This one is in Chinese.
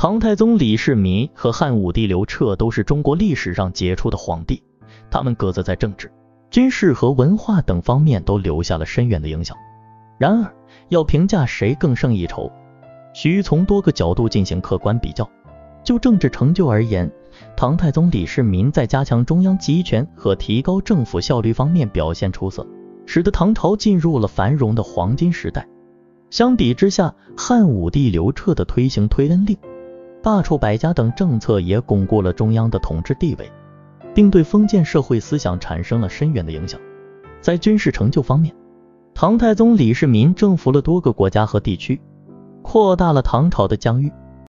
唐太宗李世民和汉武帝刘彻都是中国历史上杰出的皇帝，他们各自在政治、军事和文化等方面都留下了深远的影响。然而，要评价谁更胜一筹，需从多个角度进行客观比较。就政治成就而言，唐太宗李世民在加强中央集权和提高政府效率方面表现出色，使得唐朝进入了繁荣的黄金时代。相比之下，汉武帝刘彻的推行推恩令、罢黜百家等政策也巩固了中央的统治地位，并对封建社会思想产生了深远的影响。在军事成就方面，唐太宗李世民征服了多个国家和地区，扩大了唐朝的疆域，